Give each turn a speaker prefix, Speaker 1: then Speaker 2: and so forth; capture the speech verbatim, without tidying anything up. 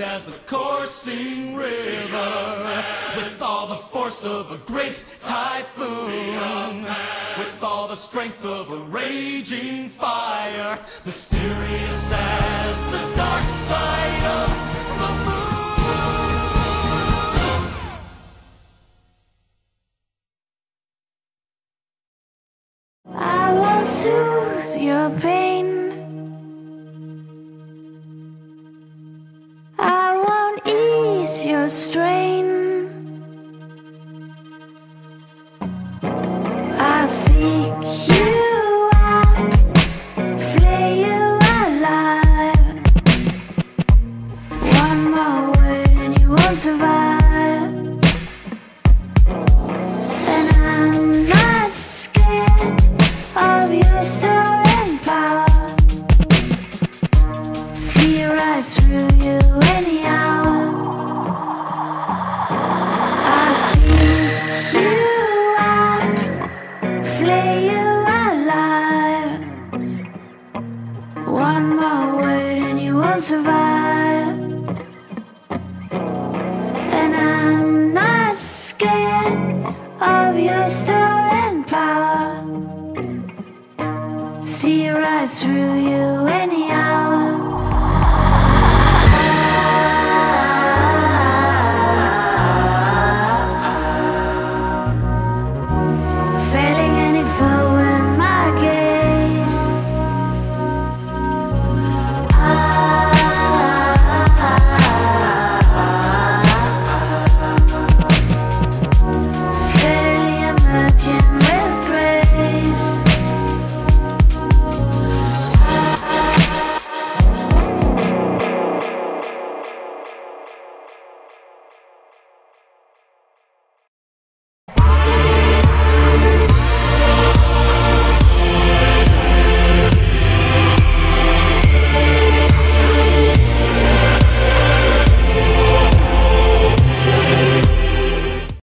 Speaker 1: as a coursing river, with all the force of a great typhoon, with all the strength of a raging fire, mysterious as the dark side of the moon.
Speaker 2: I won't soothe your pain, I won't ease your strain. I'll seek you out, flay you alive. One more word and you won't survive. And I'm not scared of your stolen power. See it rise through you anyhow. I'll seek you out, flay you alive. One more word and you won't survive. And I'm not scared of your stolen power. See it rise through you